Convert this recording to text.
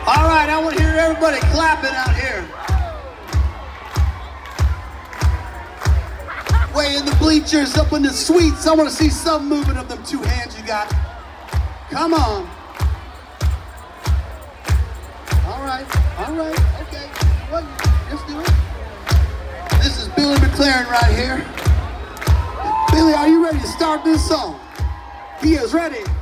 All right, I want to hear everybody clapping out here. Way in the bleachers, up in the suites, I want to see some movement of them two hands you got. Come on. All right, okay. Well, let's do it. This is Billy McLaren right here. Billy, are you ready to start this song? He is ready.